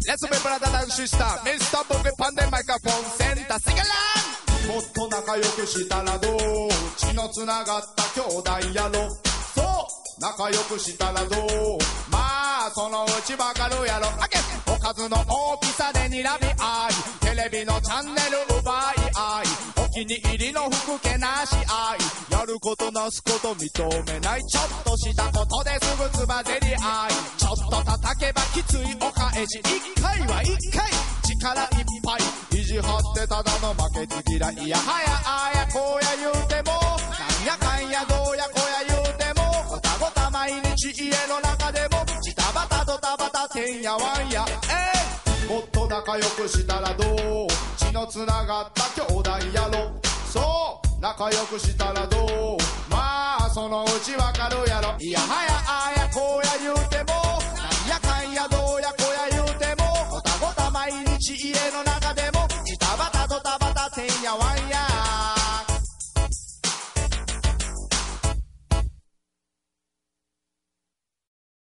Let's be brother and sister Mr. Boogie Pan the microphone center Sing along もっと仲良くしたらどう血のつながった兄弟やろそう仲良くしたらどうまあそのうちわかるやろおかずの大きさで睨み合いテレビのチャンネル奪い合いお気に入りの服けなし合いやることなすこと認めないちょっとしたことですぐつばぜり合いちょっと叩けばきついお返し一回は一回力いっぱい意地張ってただの負けず嫌いいやはやあやこうや言うてもなんやかんやどうやこうや言うてもごたごた毎日家の中でもジタバタドタバタてんやわんやもっと仲良くしたらどう血のつながった兄弟やろそう仲良くしたらどうまあそのうちわかるやろいやはやあやこうや言うてもなんやかんやどうやこうや言うてもごたごた毎日家の中でもジタバタドタバタてんやわんや